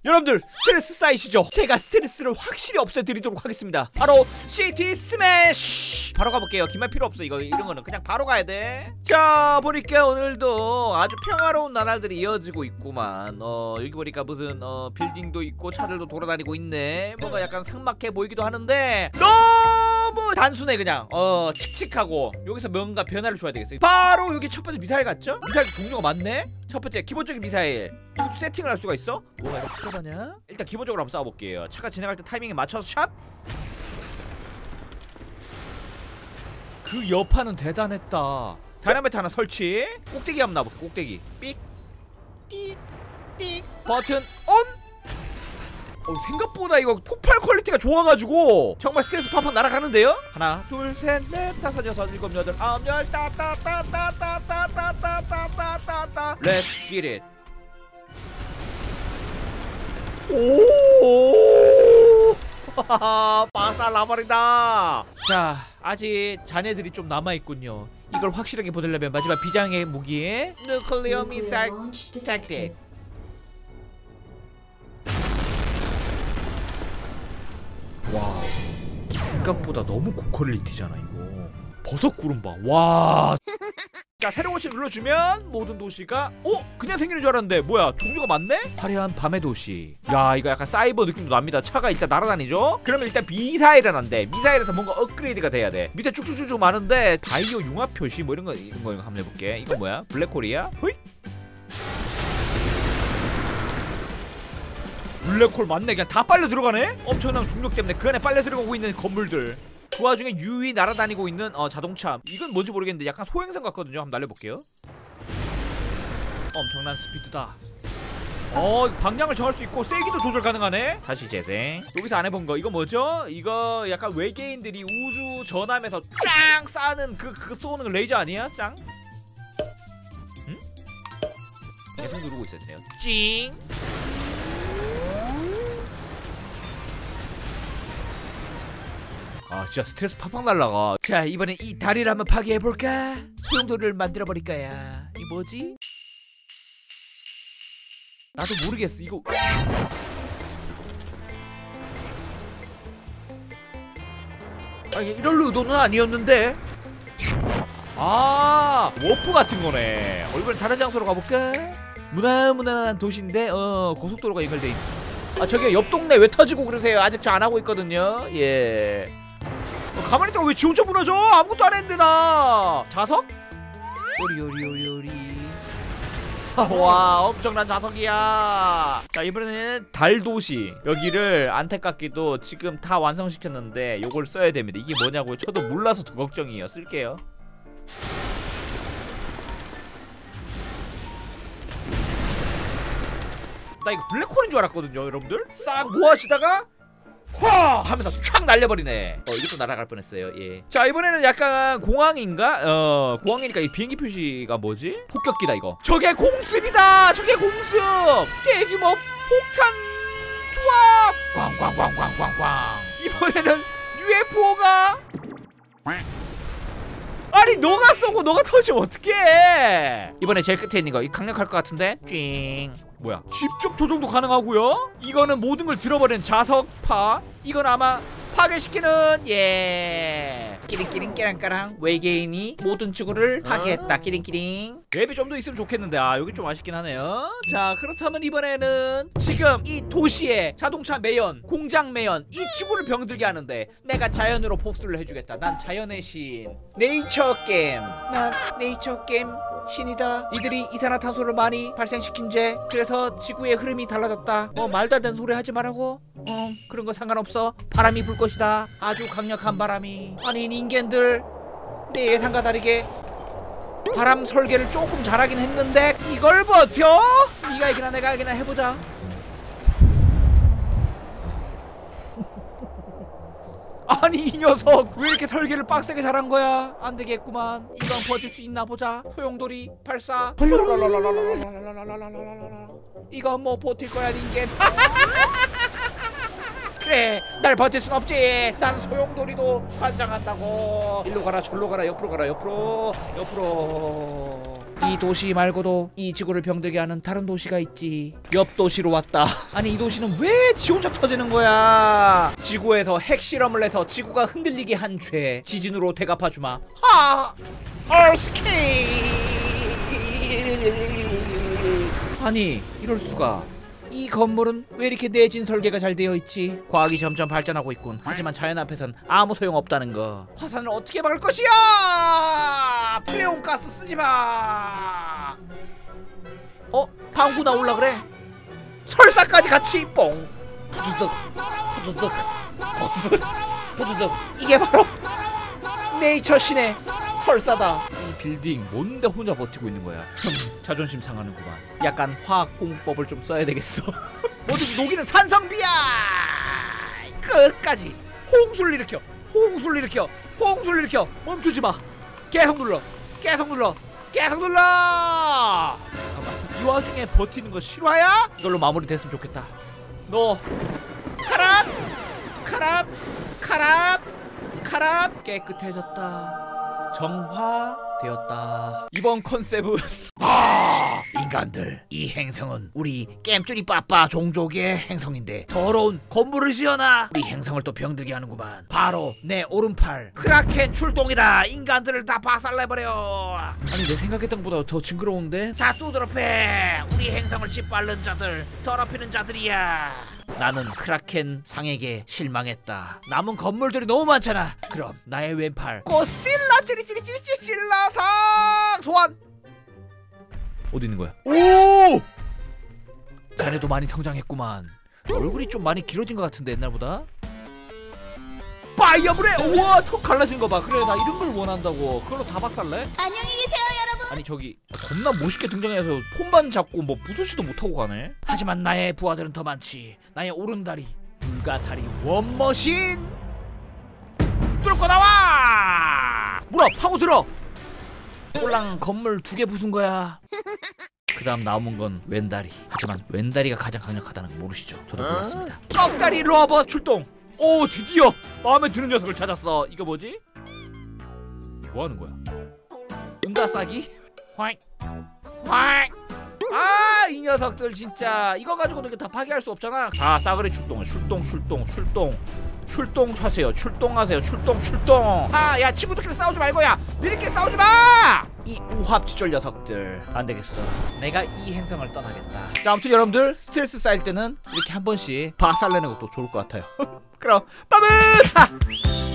여러분들 스트레스 쌓이시죠? 제가 스트레스를 확실히 없애드리도록 하겠습니다. 바로 CT 스매시! 바로 가볼게요. 긴 말 필요 없어. 이런 거는 그냥 바로 가야 돼. 자, 보니까 오늘도 아주 평화로운 나날들이 이어지고 있구만. 여기 보니까 무슨 빌딩도 있고 차들도 돌아다니고 있네. 뭔가 약간 삭막해 보이기도 하는데 너무 단순해. 그냥 칙칙하고. 여기서 뭔가 변화를 줘야 되겠어요. 바로 여기 첫 번째 미사일 같죠? 미사일 종류가 많네? 첫 번째 기본적인 미사일. 이것도 세팅을 할 수가 있어? 뭐가 이렇게 복잡하냐? 일단 기본적으로 한번 쏴볼게요. 차가 지나갈 때 타이밍에 맞춰서 샷! 그 여파는 대단했다. 다이나마이트 하나 설치. 꼭대기 한번 놔볼게. 꼭대기 삑 띡 띡 버튼 온! 생각보다 이거 폭발 퀄리티가 좋아가지고 정말 스트레스 팍팍 날아가는데요? 하나 둘 셋 넷 다섯 여섯 일곱 여덟 아홉 열 따따따따따따따따따따따따따 Let's get it. 오 빠살 나버린다. 자, 아직 잔해들이 좀 남아있군요. 이걸 확실하게 보내려면 마지막 비장의 무기에 누클리어 미사일 택틱. 와, 생각보다 너무 고퀄리티잖아 이거. 버섯 구름 봐. 와. 자, 새로운 것을 눌러주면 모든 도시가 그냥 생기는 줄 알았는데 뭐야, 종류가 많네? 화려한 밤의 도시. 야, 이거 약간 사이버 느낌도 납니다. 차가 일단 날아다니죠? 그러면 일단 미사일은 안 돼. 미사일에서 뭔가 업그레이드가 돼야 돼. 밑에 쭉쭉쭉쭉 많은데 바이오 융합 표시 뭐 이런 거 한번 해볼게. 이거 뭐야? 블랙홀이야? 호잇? 블랙홀 맞네. 그냥 다 빨려 들어가네? 엄청난 중력 때문에 그 안에 빨려 들어가고 있는 건물들. 그 와중에 유유히 날아다니고 있는 자동차. 이건 뭔지 모르겠는데 약간 소행성 같거든요. 한번 날려볼게요. 엄청난 스피드다. 방향을 정할 수 있고 세기도 조절 가능하네. 다시 재생. 여기서 안 해본 거 이거 뭐죠? 이거 약간 외계인들이 우주 전함에서 짱 쏴는 그 쏘는 레이저 아니야? 짱? 응? 계속 누르고 있어야 돼요. 찡. 아, 진짜 스트레스 팍팍 날라가. 자, 이번엔 이 다리를 한번 파괴해볼까? 소용돌이를 만들어버릴 거야. 이 뭐지? 나도 모르겠어 이거. 이럴 의도는 아니었는데. 워프 같은 거네. 이번엔 다른 장소로 가볼까? 무난무난한 도시인데 고속도로가 연결돼 있네. 저기 옆 동네 왜 터지고 그러세요? 아직 저 안 하고 있거든요. 예. 가만히 있다가 왜 지 혼자 무너져? 아무것도 안 했는데 나. 자석? 요리. 와, 엄청난 자석이야. 자, 이번에는 달도시. 여기를 안타깝게도 지금 다 완성시켰는데 요걸 써야 됩니다. 이게 뭐냐고요? 저도 몰라서 더 걱정이에요. 쓸게요. 나 이거 블랙홀인 줄 알았거든요, 여러분들. 싹 모아지다가 화 하면서 촥 날려버리네. 이것도 날아갈 뻔했어요. 예. 자, 이번에는 약간 공항인가? 공항이니까 이 비행기 표시가 뭐지? 폭격기다 이거. 저게 공습이다. 저게 공습. 대규모 폭탄 투하. 꽝꽝꽝꽝꽝꽝. 이번에는 UFO가. 아니, 너가 쏘고 너가 터지면 어떡해. 이번에 제일 끝에 있는 거 이 강력할 것 같은데. 찡. 뭐야, 직접 조종도 가능하고요. 이거는 모든 걸 들어버리는 자석파. 이건 아마 파괴시키는 끼링끼링 깨랑까랑 외계인이 모든 지구를 파괴했다. 끼링끼링. 맵이 좀 더 있으면 좋겠는데 여기 좀 아쉽긴 하네요. 자, 그렇다면 이번에는 지금 이 도시의 자동차 매연, 공장 매연, 이 지구를 병들게 하는데 내가 자연으로 복수를 해주겠다. 난 자연의 신. 네이처 게임. 난 네이처 게임 신이다. 이들이 이산화탄소를 많이 발생시킨 죄. 그래서 지구의 흐름이 달라졌다. 말도 안 되는 소리 하지 말라고. 그런 거 상관없어. 바람이 불 것이다. 아주 강력한 바람이. 아니, 인간들 내 예상과 다르게 바람 설계를 조금 잘하긴 했는데 이걸 버텨? 네가 이기나 내가 이기나 해보자. 아니, 이 녀석 왜 이렇게 설계를 빡세게 잘한 거야? 안 되겠구만. 이건 버틸 수 있나 보자. 소용돌이 발사. 이건 뭐 버틸 거야, 인간. 그래, 날 버틸 순 없지. 난 소용돌이도 관장한다고. 일로 가라, 절로 가라, 옆으로 가라, 옆으로. 이 도시 말고도 이 지구를 병들게 하는 다른 도시가 있지. 옆 도시로 왔다. 아니 이 도시는 왜 지 혼자 터지는 거야? 지구에서 핵실험을 해서 지구가 흔들리게 한 죄 지진으로 대갚아주마. 하! 얼스케이. 아니 이럴 수가. 이 건물은 왜 이렇게 내진 설계가 잘 되어 있지? 과학이 점점 발전하고 있군. 하지만 자연 앞에선 아무 소용 없다는 거. 화산을 어떻게 막을 것이야? 플레온 가스 쓰지 마. 방구 나올라 그래? 설사까지 같이 뽕. 푸드득 푸드득 푸드득. 이게 바로 네이처 신의 설사다. 이 빌딩 뭔데 혼자 버티고 있는 거야? 자존심 상하는구만. 약간 화학 공법을 좀 써야 되겠어. 뭐든지 녹이는 산성비야. 끝까지 홍수를 일으켜. 홍수를 일으켜. 홍수를 일으켜. 멈추지 마. 계속 눌러. 계속 눌러. 계속 눌러. 잠깐만. 이 와중에 버티는 거 실화야? 이걸로 마무리 됐으면 좋겠다. 너 카랏 카랏 카랏 카랏 깨끗해졌다. 정화되었다. 이번 컨셉은 인간들, 이 행성은 우리 깸쭈리 빠빠 종족의 행성인데 더러운 건물을 지어놔 우리 행성을 또 병들게 하는구만. 바로 내 오른팔 크라켄 출동이다. 인간들을 다 박살내버려. 아니 내 생각했던 것보다 더 징그러운데? 다 두드러 패. 우리 행성을 짓밟는 자들, 더럽히는 자들이야. 나는 크라켄 상에게 실망했다. 남은 건물들이 너무 많잖아. 그럼 나의 왼팔 고실라 찌리찌리찌리찔라상 소환. 어디 있는 거야? 오! 자네도 많이 성장했구만. 얼굴이 좀 많이 길어진 것 같은데 옛날보다. 파이어브레! 우와 턱 갈라진 거 봐. 그래 나 이런 걸 원한다고. 그걸로 다 박살내? 안녕히 계세요 여러분. 아니 저기 겁나 멋있게 등장해서 폰만 잡고 뭐 부수시도 못하고 가네. 하지만 나의 부하들은 더 많지. 나의 오른다리 불가사리 원머신 뚫고 나와. 물어 파고들어. 꼴랑 건물 2개 부순 거야. 그 다음 남은 건 왼다리. 하지만 왼다리가 가장 강력하다는 거 모르시죠? 저도 몰랐습니다. 쩍다리 로봇 출동. 오 드디어 마음에 드는 녀석을 찾았어. 이거 뭐지? 뭐 하는 거야? 응가 싸기? 화잉 화잉. 아, 이 녀석들 진짜 이거 가지고도 이게 다 파괴할 수 없잖아. 다 싸그리 출동 출동하세요. 출동하세요. 출동. 아, 야 친구들끼리 싸우지 말고 야 니들끼리 싸우지 마. 이 우합지졸 녀석들 안 되겠어. 내가 이 행성을 떠나겠다. 자, 아무튼 여러분들 스트레스 쌓일 때는 이렇게 한 번씩 박살내는 것도 좋을 것 같아요. 그럼 빠브사.